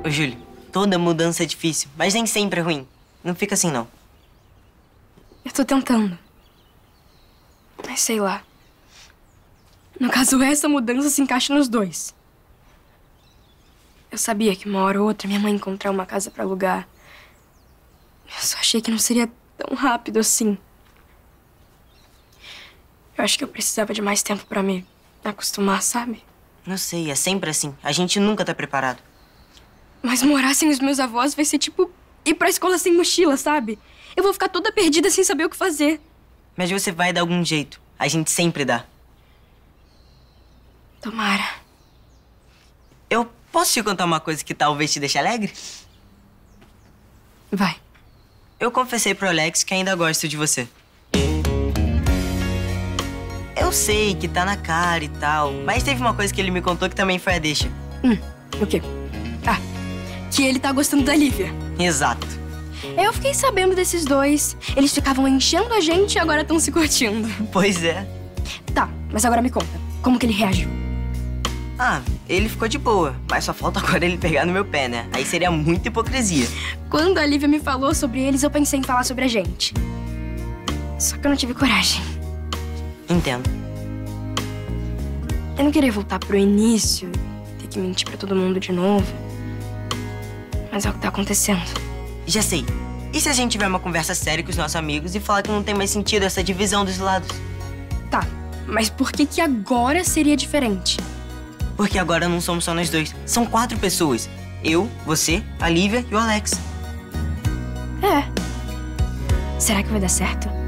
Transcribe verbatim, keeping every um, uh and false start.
Ô, Júlio, toda mudança é difícil, mas nem sempre é ruim. Não fica assim, não. Eu tô tentando. Mas sei lá. No caso, essa mudança se encaixa nos dois. Eu sabia que uma hora ou outra minha mãe ia encontrar uma casa pra alugar. Eu só achei que não seria tão rápido assim. Eu acho que eu precisava de mais tempo pra me acostumar, sabe? Não sei, é sempre assim. A gente nunca tá preparado. Mas morar sem os meus avós vai ser tipo ir pra escola sem mochila, sabe? Eu vou ficar toda perdida sem saber o que fazer. Mas você vai dar algum jeito. A gente sempre dá. Tomara. Eu posso te contar uma coisa que talvez te deixe alegre? Vai. Eu confessei pro Alex que ainda gosto de você. Eu sei que tá na cara e tal, mas teve uma coisa que ele me contou que também foi a deixa. Hum, o quê? Ah, que ele tá gostando da Lívia. Exato. Eu fiquei sabendo desses dois. Eles ficavam enchendo a gente e agora estão se curtindo. Pois é. Tá, mas agora me conta. Como que ele reagiu? Ah, ele ficou de boa, mas só falta agora ele pegar no meu pé, né? Aí seria muita hipocrisia. Quando a Lívia me falou sobre eles, eu pensei em falar sobre a gente. Só que eu não tive coragem. Entendo. Eu não queria voltar pro início, ter que mentir pra todo mundo de novo. Mas é o que tá acontecendo. Já sei. E se a gente tiver uma conversa séria com os nossos amigos e falar que não tem mais sentido essa divisão dos lados? Tá, mas por que que agora seria diferente? Porque agora não somos só nós dois. São quatro pessoas. Eu, você, a Lívia e o Alex. É. Será que vai dar certo?